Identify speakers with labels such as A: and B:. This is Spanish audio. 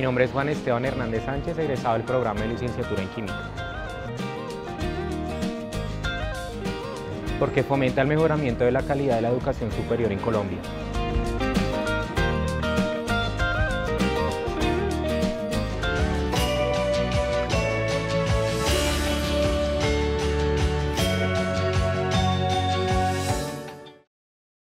A: nombre es Juan Esteban Hernández Sánchez, egresado del programa de licenciatura en Química. Porque fomenta el mejoramiento de la calidad de la educación superior en Colombia.